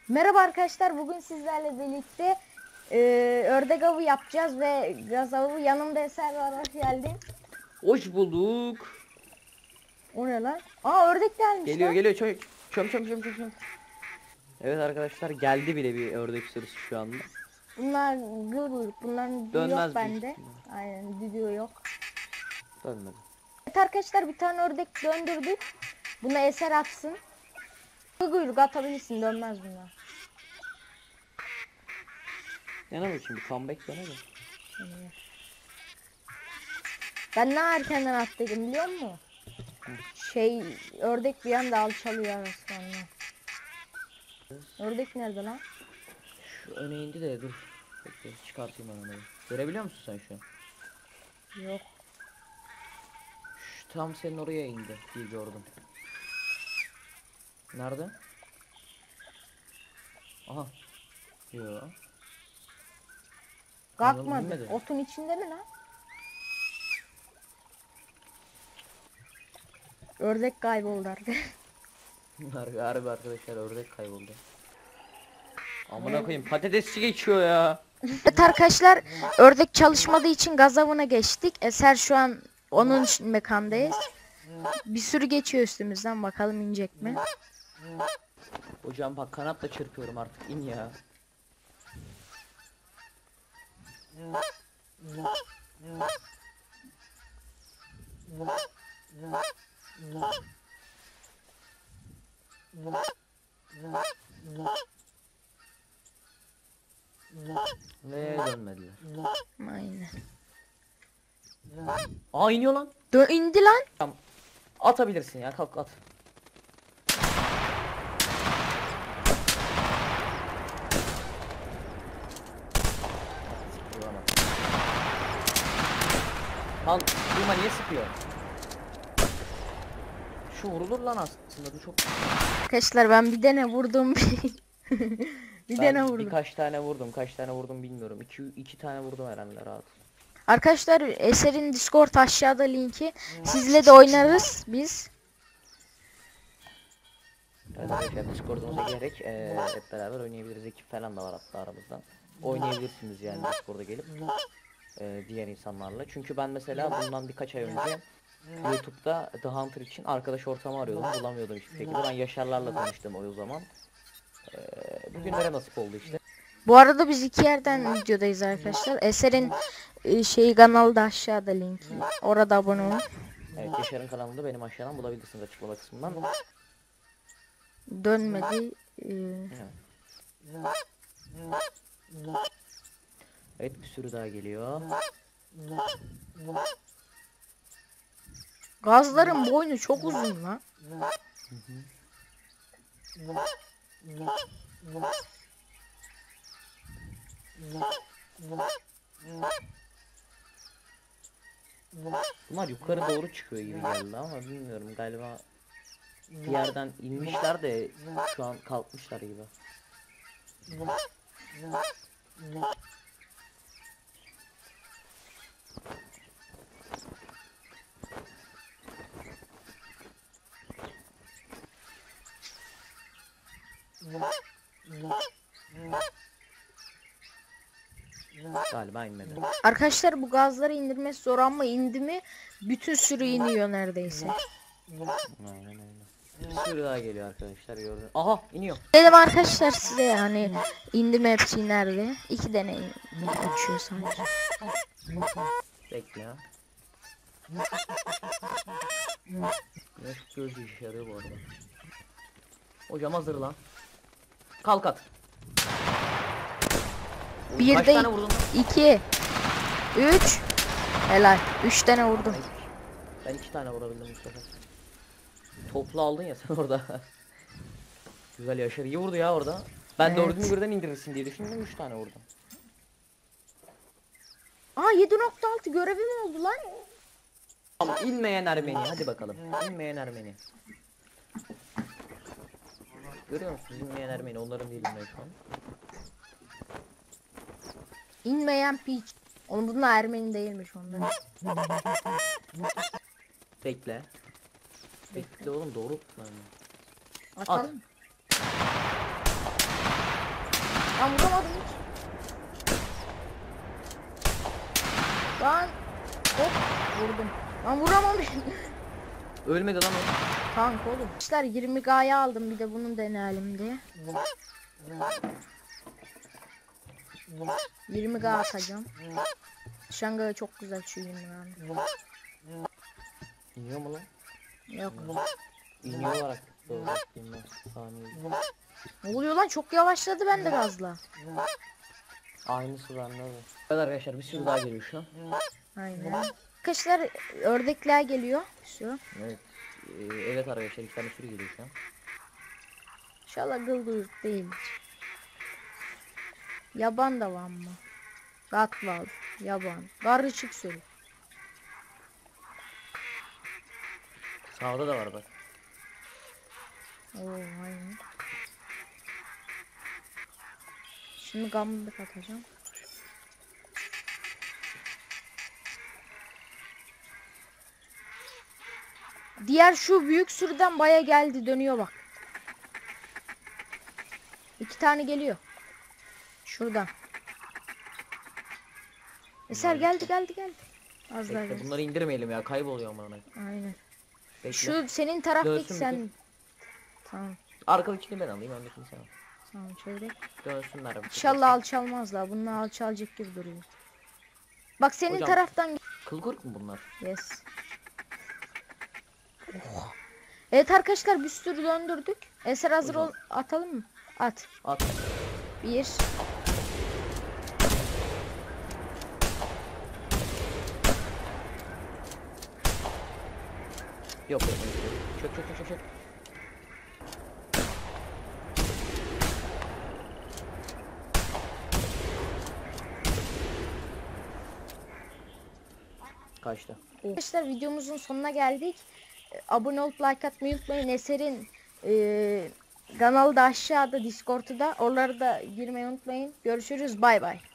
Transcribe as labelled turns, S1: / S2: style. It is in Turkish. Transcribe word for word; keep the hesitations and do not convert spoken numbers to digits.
S1: Merhaba arkadaşlar, bugün sizlerle birlikte e, ördek avı yapacağız ve gaz avı. Yanımda Eser var, hoş geldin.
S2: Hoş bulduk.
S1: O ne lan? Aa, ördek gelmiş
S2: Geliyor
S1: lan.
S2: geliyor çöm çöm çöm çöm çöm çöm. Evet arkadaşlar, geldi bile bir ördek sürüsü şu anda.
S1: Bunlar gıl buyruk, bunların düdüğü yok
S2: Dönmez büyük
S1: bende.
S2: ihtimal.
S1: Aynen, düdüğü yok.
S2: Dönmedi.
S1: Evet arkadaşlar, bir tane ördek döndürdük. Buna Eser atsın. Gıl buyruk atabilirsin, dönmez bunlar.
S2: Yana bakayım, bir comeback dene de.
S1: Ben ne erkenden attıydım biliyor musun? Şey, ördek bir anda alçalıyor arasında. Ördek nerede lan?
S2: Şu öne indi de dur. Bekle, çıkartayım ben onu. Görebiliyor musun sen şu an?
S1: Yok.
S2: Şu tam senin oraya indi diye gördüm. Nerede? Aha. Yo.
S1: Kalkmadı.
S2: Bilmedi.
S1: Otun içinde mi lan? Ördek kayboldu arkadaşlar.
S2: Harbi harbi arkadaşlar, ördek kayboldu. Amına koyayım, patatesçi geçiyor ya.
S1: Evet arkadaşlar, ördek çalışmadığı için gaz avına geçtik. Eser şu an onun mekandayız. Bir sürü geçiyor üstümüzden, bakalım inecek mi?
S2: Hocam bak, kanatla çırpıyorum artık, in ya. Ve dönmediler.
S1: Aynen.
S2: Aa, iniyor lan.
S1: Dö indi lan.
S2: Tamam. Atabilirsin ya, kalk at. Lan durma, niye sıkıyor? Şu vurulur lan aslında, bu çok.
S1: Arkadaşlar ben bir tane vurdum. bir
S2: Ben
S1: tane vurdum.
S2: birkaç tane vurdum, kaç tane vurdum bilmiyorum. İki, iki tane vurdum herhalde, rahat.
S1: Arkadaşlar Eser'in Discord aşağıda linki. Sizle de oynarız biz.
S2: Evet arkadaşlar, Discord'umuza girerek eee hep beraber oynayabiliriz. Ekip falan da var hatta aramızdan. Oynayabilirsiniz yani Discord'a gelip eee, diğer insanlarla. Çünkü ben mesela bundan birkaç ay önce YouTube'da The Hunter için arkadaş ortamı arıyordum. Bulamıyordum hiçbir şekilde. Ben Yaşarlarla tanıştım o zaman. Eee bugünlere nasip oldu işte.
S1: Bu arada biz iki yerden videodayız arkadaşlar. Eser'in e, şeyi kanalı da aşağıda linki. Orada abone olun.
S2: Evet, Yaşar'ın kanalında benim aşağıdan bulabilirsiniz, açıklama kısmından.
S1: Dönmedi. Ee,
S2: Evet, bir sürü daha geliyor.
S1: Gazların boynu çok uzun lan.
S2: Bunlar yukarı doğru çıkıyor gibi geldi ama bilmiyorum, galiba bir yerden inmişler de şu an kalkmışlar gibi. Galiba inmedi.
S1: Arkadaşlar bu gazları indirmesi zor ama indi mi bütün sürü iniyor neredeyse.
S2: Aynen öyle. Bir sürü daha geliyor arkadaşlar, gördüm. Aha, iniyor.
S1: Dedim arkadaşlar size yani indim hepsi nerede? İki tane in- uçuyor sadece.
S2: Bekle ya. Güneş gözü işe yarıyor bu arada. Hocam hazır lan. Kalk at. Oğlum,
S1: Bir
S2: kaç
S1: de
S2: tane vurdun lan?
S1: iki, üç, helal. Üç tane vurdum.
S2: Ben iki tane vurabildim bu sefer. Toplu aldın ya sen orada. Güzel, Yaşar iyi vurdu ya orada. Ben
S1: Evet.
S2: dördünü birden indirirsin diye düşündüm, üç tane vurdum.
S1: Aa, yedi nokta altı görevim oldu lan.
S2: Tamam, inmeyen Ermeni, hadi bakalım. İnmeyen Ermeni. Görüyor musunuz, inmeyen Ermeni, onların değilim ben şu an.
S1: İnmeyen piç. Oğlum bunlar Ermeni değilmiş onlar.
S2: Bekle. Bekle oğlum, doğru tutma.
S1: Atalım. Lan vuramadım hiç. Lan hop vurdum. Lan vuramamışım.
S2: Ölmedi lan o.
S1: Tank oğlum. İşler yirmi G'ya aldım, bir de bunu deneyelim diye. yirmi G atacağım. Şangayı çok güzel şu yirmi G.
S2: İniyor mu lan?
S1: Yok.
S2: İniyor olarak doğru. Bilmem. Saniye.
S1: Ne oluyor lan, çok yavaşladı bende gazla.
S2: Aynısı bende de. Evet arkadaşlar bir sürü daha geliyor şu an.
S1: Aynen. Arkadaşlar ördekler geliyor. Şu.
S2: Evet. Ee, evet arkadaşlar iki tane sürü geliyor şu an.
S1: İnşallah gılgıyık değil. Yaban da var mı? Gatval, yaban. Karışık sürü.
S2: Sağda da var bak.
S1: Oo aynen. Şimdi gamlık atacağım. Diğer şu büyük sürüden baya geldi, dönüyor bak. İki tane geliyor. Şuradan. Eser geldi geldi geldi. Az daha
S2: Bekle,
S1: geldi.
S2: bunları indirmeyelim ya, kayboluyor amına.
S1: Aynen.
S2: Bekle.
S1: Şu senin taraftaki
S2: Dönsün
S1: sen. Tamam.
S2: Arkadakini ben alayım, öndekini sen al.
S1: Tamam şöyle.
S2: Dönsünler. bir
S1: İnşallah alçalmazlar. Bunlar alçalacak gibi duruyor. Bak senin
S2: Hocam.
S1: taraftan.
S2: Kıl kuyruk mu bunlar?
S1: Yes. Oh. Evet arkadaşlar bir sürü döndürdük. Eser hazır
S2: Hocam.
S1: ol, atalım mı? At.
S2: At.
S1: Bir.
S2: Yok yok. yok. Çök çök çök çök çök. Kaçtı.
S1: Arkadaşlar videomuzun sonuna geldik. E, Abone olup like atmayı unutmayın. Eser'in e, kanalı da aşağıda, Discord'u da. Oraları da girmeyi unutmayın. Görüşürüz. Bay bay.